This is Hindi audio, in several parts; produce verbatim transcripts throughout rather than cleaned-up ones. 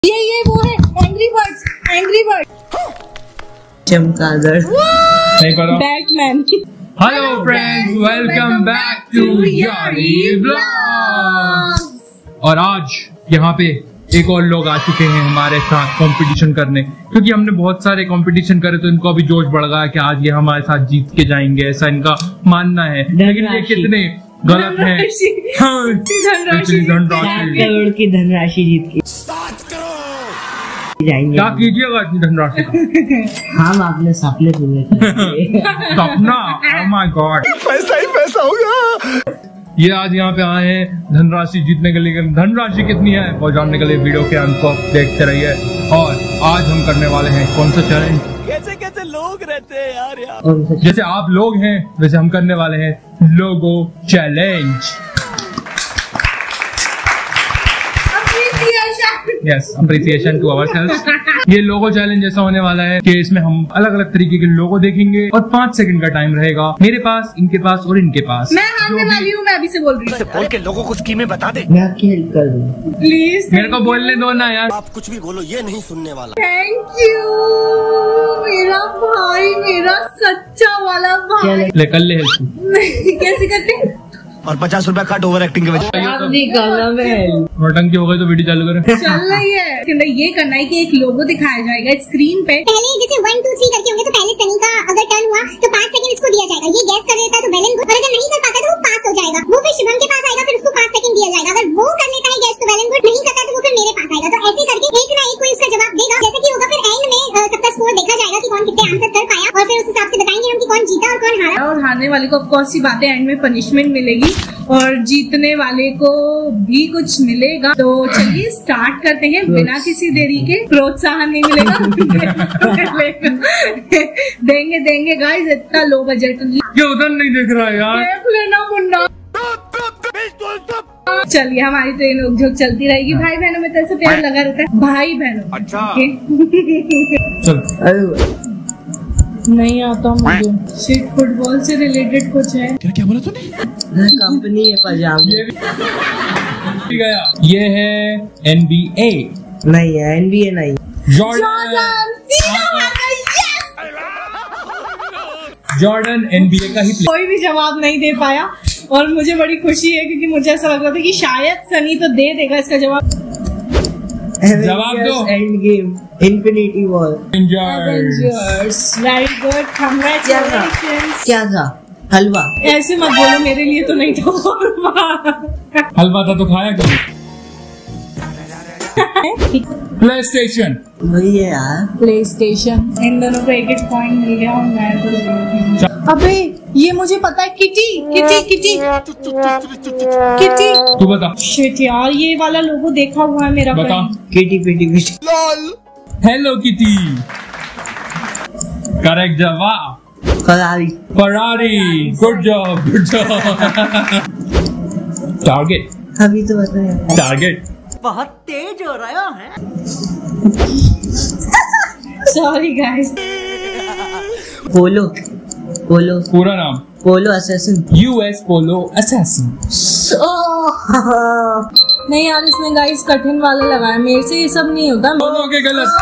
ये ये वो है एंग्री बर्ड्स, एंग्री बर्ड, चमगादड़, नहीं पता, Batman. Hello friends, welcome back to Yaari blogs. और आज यहाँ पे एक और लोग आ चुके हैं हमारे साथ कंपटीशन करने, क्योंकि हमने बहुत सारे कंपटीशन करे तो इनको अभी जोश बढ़ गया कि आज ये हमारे साथ जीत के जाएंगे, ऐसा इनका मानना है। लेकिन ये कितने गलत है। हाँ, धनराशि करोड़ की धनराशि जीत के जाएंगे। क्या कीजिएगा इतनी धनराशि का? हम आपने सपने पूरे किए। सपना, ओह माय गॉड, पैसा ही पैसा होगा। ये आज यहाँ पे आए हैं धनराशि जीतने के लिए। धनराशि कितनी है वो जानने के लिए वीडियो के अंत को देखते रहिए। और आज हम करने वाले हैं कौन सा चैलेंज? कैसे कैसे लोग रहते हैं यार यार। जैसे आप लोग हैं वैसे हम करने वाले हैं logo challenge. Yes, appreciation to ourselves. ये लोगो चैलेंज ऐसा होने वाला है कि इसमें हम अलग अलग तरीके के लोगो देखेंगे और पाँच सेकंड का टाइम रहेगा मेरे पास, इनके पास और इनके पास। मैं हारने वाली हूँ, मैं अभी से बोल रही हूँ। बोल के लोगों को स्कीमें बता दे। मैं आपकी हेल्प कर दूँ प्लीज। मेरे को बोलने दो ना यार। आप कुछ भी बोलो, ये नहीं सुनने वाला। थैंक यू मेरा भाई, मेरा सच्चा वाला भाई। ले कर ले हेल्प। कैसे करते? और पचास रुपया कट ओवर एक्टिंग के वजह। आप नहीं करना मैं। नौटंकी हो गई तो वीडियो चालू करें। चल रही है। इसके अंदर ये करना है कि एक लोगो दिखाया जाएगा स्क्रीन पे। पहले जैसे वन टू थ्री करके होंगे तो पहले सनी का अगर टर्न हुआ तो पाँच सेकंड इसको दिया जाएगा। ये गैस कर लेता है तो वेलन गुड, और अगर नहीं कर पाता तो वो पास हो जाएगा। वो फिर शिवम के पास आएगा, फिर उसको पाँच सेकंड दिया जाएगा। अगर वो कर लेता है गैस तो वेलन गुड, नहीं करता तो वो फिर मेरे पास आएगा। तो ऐसे करके एक ना एक कोई इसका जवाब देगा। जैसे कि होगा फिर एंड में सबका स्कोर देखा जाएगा कि कौन कितने आंसर कर पाया, और फिर उस हिसाब से बताएंगे हम कि कौन जीता और कौन हारा। और हारने वाले को ऑफ कोर्स सी बात है, एंड में पनिशमेंट मिलेगी और जीतने वाले को भी कुछ मिलेगा। तो चलिए स्टार्ट करते हैं बिना किसी देरी के। प्रोत्साहन नहीं मिलेगा। देंगे देंगे गाइस, इतना लो बजट। ये उधर नहीं देख रहा है यार। देख लेना मुन्ना। चलिए हमारी ट्रेन रुक झुक चलती रहेगी। भाई बहनों में तो ऐसे प्यार लगा रहता है। भाई बहनों। अच्छा। चल। नहीं आता मुझे। सिर्फ फुटबॉल से रिलेटेड कुछ है। क्या क्या बोला तूने? कंपनी है पंजाब। गया। ये है एन बी ए। नहीं है एन बी ए, नहीं Jordan. Jordan N B A का ही प्लेयर। कोई भी जवाब नहीं दे पाया और मुझे बड़ी खुशी है क्योंकि मुझे ऐसा लग रहा था कि शायद सनी तो दे देगा इसका जवाब। जवाब दो। Endgame, Infinity War. Avengers, very good, congratulations। क्या था? हलवा। ऐसे मत बोलो, मेरे लिए तो नहीं था। हलवा था तो खाया क्यों? PlayStation. वही है यार। Play station. इन दोनों को एक एक पॉइंट मिल गया और मैं तो जीरो। अबे ये मुझे पता है, किटी किटी किटी किटी। तू बता। शिट यार, ये वाला लोगो देखा हुआ है मेरा। बता। Kitty pity pity. Hello Kitty. Correct जवाब Ferrari. Ferrari. Good job, good job. Target. अभी तो बताया। टारगेट। बहुत तेज हो रहा है। Sorry guys. पोलो। पोलो। पूरा नाम? Polo assassin. US Polo assassin. नहीं यार, इसमें गाइस कठिन वाला लगाया, मेरे से ये सब नहीं होता। दोनों के गलत।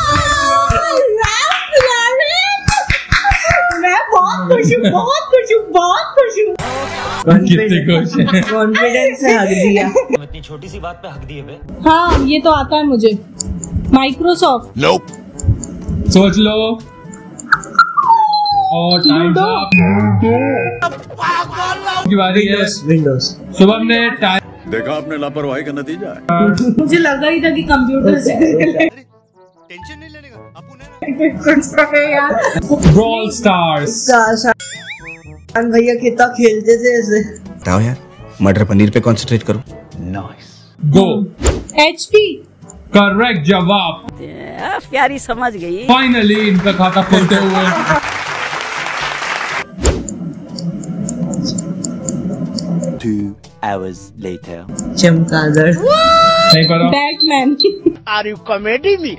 मैं बहुत खुश हूँ, बहुत खुश हूँ, बहुत खुश हूँ। कितने खुश हैं। कॉन्फिडेंस से हक दिया। इतनी छोटी सी बात पे हक दिए बे। हाँ ये तो आता है मुझे। माइक्रोसॉफ्ट। नोप। सोच लो। और टाइम की बारी है। विंडोज। शुभम ने टाइम देखा, आपने लापरवाही का नतीजा है। मुझे लगा ही था कि कंप्यूटर से टेंशन नहीं लेने का कुछ है यार। Brawl Stars. भैया कितना खेलते थे ऐसे। बताओ यार, मटर पनीर पे कंसंट्रेट करो। नाइस। गो। एचपी। करेक्ट जवाब। प्यारी समझ गई। फाइनली इनका खाता खोलते हुए। Two hours later. चमगादड़। नहीं पता। Batman. Are you comedy me?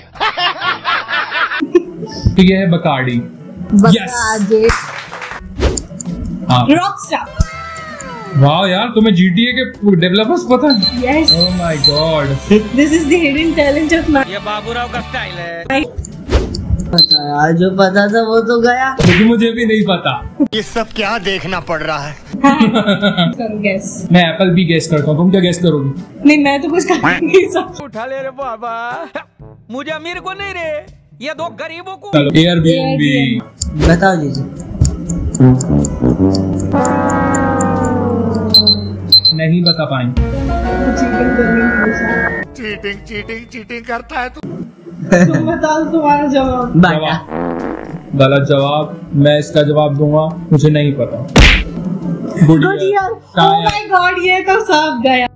तो ये है बकार्डी। यस। हाँ। रॉकस्टार। वाह यार, तुम्हें जीटीए के डेवलपर्स पता है? Yes, oh my god, this is the hidden talent of my. ये बाबूराव का स्टाइल है। पता यार, जो पता था वो तो गया। लेकिन मुझे भी नहीं पता। ये सब क्या देखना पड़ रहा है। करो गैस। मैं एप्पल भी गेस करता हूँ, तुम क्या गेस करोगी? नहीं, मैं तो कुछ कर नहीं सकती। उठा ले रे बाबा, मुझे अमीर को नहीं रे, ये दो गरीबों को। चलो एयरबीएनबी। बताओ जीजू। नहीं बता पाएंगे। चीटिंग चीटिंग चीटिंग करता है तू। तुम बताओ तुम्हारा जवाब। बाटा। गलत जवाब। मैं इसका जवाब दूंगा, मुझे नहीं पता। Goodyear. Oh my god, ये तो सब गया।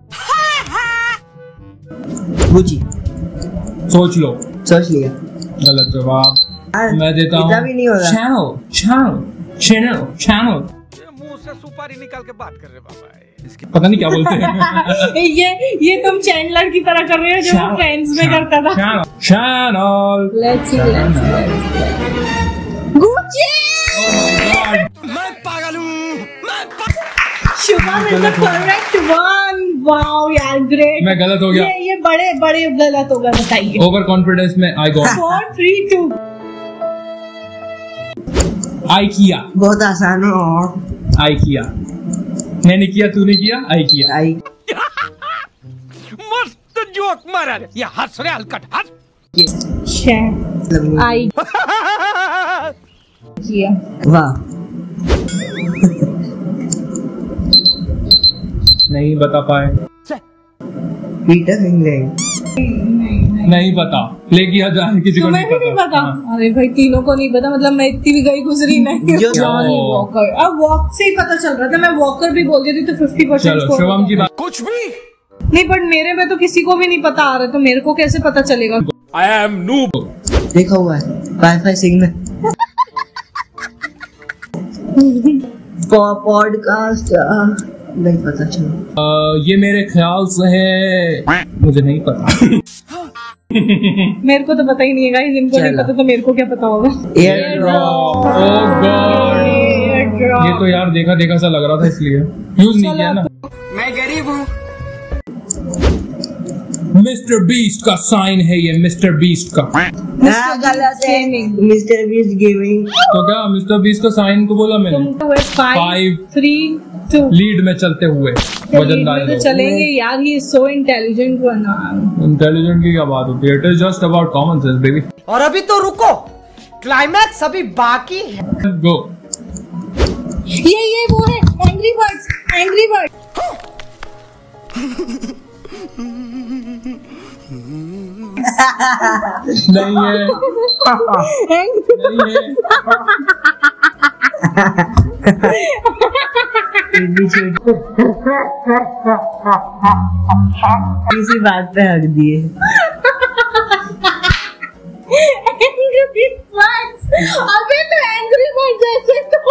गुची। सोच लो। सोच लिया। गलत जवाब। मैं देता हूँ। इतना भी नहीं होगा। Chanel Chanel Chanel Chanel. मुंह से सुपारी निकाल के बात कर रहे बाबा। इसके पता नहीं क्या बोलते हैं। ये ये तुम चैंडलर की तरह कर रहे हो जो वो फ्रेंड्स में करता था। Chanel Chanel. Let's see, let's see. Gucci. मैं पागल हूँ। Shubham is the correct one. Wow यार, ग्रेट। मैं गलत हो गया। ये ये बड़े बड़े गलत हो गए, बताइए। ओवर कॉन्फिडेंस में I got. Four three two. I किया। बहुत आसान है। और आई किया। मैंने किया, तूने किया, आई किया। आई। मस्त जोक मारा रे। ये हंस रहे हलकट हंस। शे आई किया। वाह। नहीं बता पाए। Peter England. नहीं पता, प्ले किया जाए किसी को तुम्हें नहीं भी नहीं पता। पता? हाँ। अरे भाई, तीनों को नहीं पता, मतलब मैं इतनी भी गई गुजरी नहीं। जो- जॉनी वॉकर। अब वॉक से ही पता चल रहा था, मैं वॉकर भी बोल देती तो फिफ्टी परसेंट। चलो शुभम की बात। कुछ भी नहीं, बट मेरे में तो किसी को भी नहीं पता आ रहा, तो मेरे को कैसे पता चलेगा? I am noob. देखा हुआ है वाईफाई सिग्नल। पॉडकास्ट नहीं पता चला। ये मेरे ख्याल से है, मुझे नहीं पता। मेरे को तो पता ही नहीं है गाइस, इनको नहीं चलो। पता तो मेरे को क्या पता होगा। Air drop. Oh god, Airdrop। ये तो यार देखा देखा सा लग रहा था, इसलिए यूज नहीं किया ना। मैं गरीब हूँ। मिस्टर बीस्ट का साइन है ये, मिस्टर बीस्ट का। हाँ, गलत है। Gaming। Mister Beast gaming. तो क्या मिस्टर बीस्ट का साइन तो बोला मैंने। तुम तो five Five। Three two lead में चलते हुए वजनदार तो लोग। चलेंगे यार, ही सो इंटेलिजेंट बना। इंटेलिजेंट की क्या बात होती है? It is just about common sense baby. और अभी तो रुको, क्लाइमैक्स अभी बाकी है। गो। ये ये वो है एंग्री बर्ड्स। Angry bird. नहीं है, नहीं है। किसी बात पे हक दिए। Angry Birds. अबे तो एंग्री बर्ड जैसे तो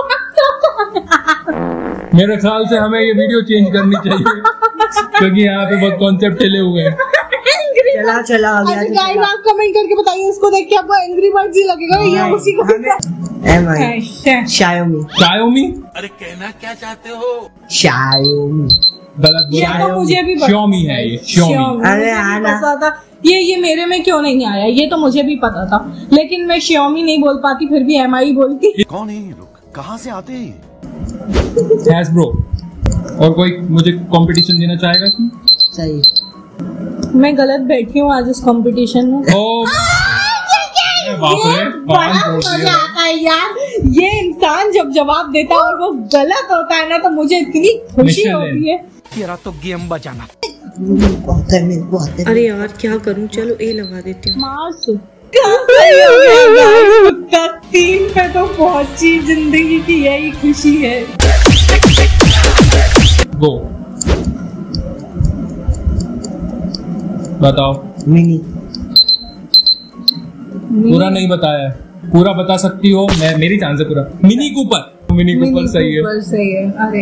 मेरे ख्याल से हमें ये वीडियो चेंज करनी चाहिए, क्योंकि यहाँ पे बहुत कॉन्सेप्ट हिले हुए हैं। चला चला आ गया। अच्छा गाइस, आप कमेंट करके बताइए इसको देख के आपको एंग्री बर्ड्स ही लगेगा या उसी को? M I Xiaomi. शायोमी। अरे कहना क्या चाहते हो? शायोमी। गलत बोला ये तो मुझे भी पता- श्योमी है ये, श्योमी। अरे मुझे भी आना। पता था। ये ये मेरे में क्यों नहीं आया, ये तो मुझे भी पता था, लेकिन मैं श्योमी नहीं बोल पाती, फिर भी एम आई बोलती। कौन है ये लोग, कहाँ से आते हैं? हैज़ब्रो। और कोई मुझे कंपटीशन देना चाहेगा इसमें? सही। मैं गलत बैठी हूँ आज इस कंपटीशन में। ओ बाप रे, ये पाँच बड़ा जोड़ दिए। मजा आता है यार, ये इंसान जब जवाब देता है और वो गलत होता है ना, तो मुझे इतनी खुशी मिशेल होती है। तेरा तो गेम बजाना। बहुत है मेरे को आते हैं। अरे यार क्या करूं, चलो ए लगा देती हूँ। मार्स सही हो गया guys, उसका तीन पे तो पहुंची, जिंदगी की यही खुशी है। गो। बताओ। मिनी। पूरा नहीं बताया है, पूरा बता सकती हो, मैं मेरी चांस है पूरा। Mini Cooper. मिनी कूपर सही है। कूपर सही है। अरे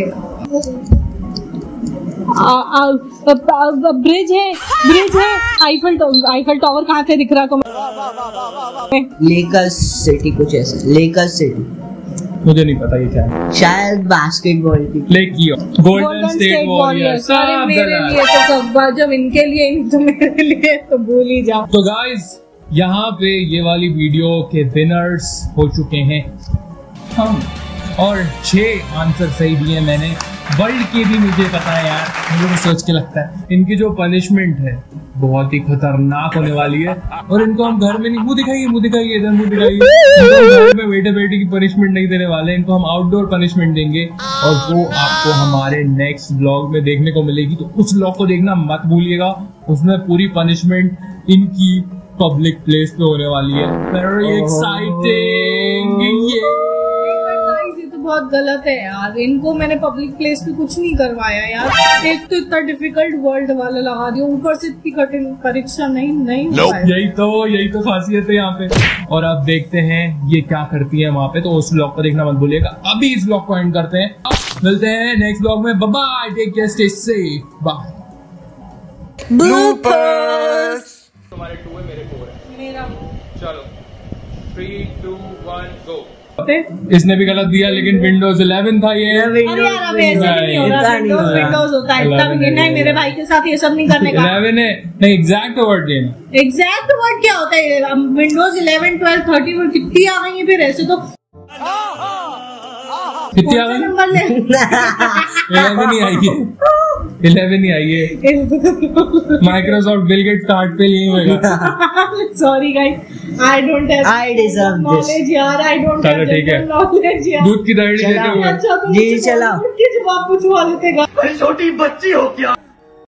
ब्रिज है, ब्रिज है। आईफल आईफल टावर कहाँ से दिख रहा है तुम्हें? लेकर्स सिटी कुछ ऐसा। Lakers city. मुझे नहीं पता ये क्या है, शायद बास्केटबॉल की प्ले किया गोल्डन स्टेट वॉरियर्स। अरे मेरे लिए तो कब्बा, जब इनके लिए नहीं तो मेरे लिए तो भूल ही जाओ। तो गाइस यहाँ पे ये वाली वीडियो के विनर्स हो चुके हैं हम, और छह आंसर सही दिए मैंने। वर्ल्ड के भी मुझे पता है यार, मुझे तो सोच के लगता है इनकी जो पनिशमेंट है बहुत ही खतरनाक होने वाली है। और इनको हम घर में नहीं, मुंह दिखाइए मुंह दिखाइए इधर मुंह दिखाइए, घर में बैठे बैठे की पनिशमेंट नहीं देने वाले, इनको हम आउटडोर पनिशमेंट देंगे और वो आपको हमारे नेक्स्ट व्लॉग में देखने को मिलेगी। तो उस व्लॉग को देखना मत भूलिएगा, उसमें पूरी पनिशमेंट इनकी पब्लिक प्लेस पे होने वाली है। Very exciting. ये बहुत गलत है यार, इनको मैंने पब्लिक प्लेस पे कुछ नहीं करवाया यार। एक तो इतना डिफिकल्ट वर्ल्ड वाला लगा दिया, ऊपर से इतनी कठिन परीक्षा नहीं नहीं no. यही तो यही तो खासियत है यहाँ पे। और अब देखते हैं ये क्या करती है वहाँ पे, तो उस ब्लॉग को देखना मत भूलिएगा। अभी इस ब्लॉग को एंड करते हैं, मिलते हैं नेक्स्ट ब्लॉग में। Bye bye, take care, stay safe, bye. Bloopers. तुम्हारे टू है, मेरे फोर है। मेरा चलो थ्री टू वन गो। इसने भी गलत दिया, लेकिन विंडोज इलेवन था ये। अरे यार अब ऐसे नहीं हो रहा, विंडोज विंडोज होता है, इतना भी नहीं। मेरे भाई के साथ ये सब नहीं करने का। इलेवन है नहीं, एग्जैक्ट वर्ड लेना। एग्जैक्ट वर्ड क्या होता है? विंडोज इलेवन ट्वेल्व थर्टीन कितनी आ गई है फिर? ऐसे तो कितनी आ गई? नंबर ले इलेवन ही आई है, इलेवन ही आई है। माइक्रोसॉफ्ट बिल गेट्स का हार्ट पे यही होगा। Sorry guys, I don't have I deserve knowledge यार, आई डोंट चलो ठीक है, नॉलेज यार। दूध की दही देते हुए जी चला जवाब पूछवा लेते। छोटी बच्ची हो क्या?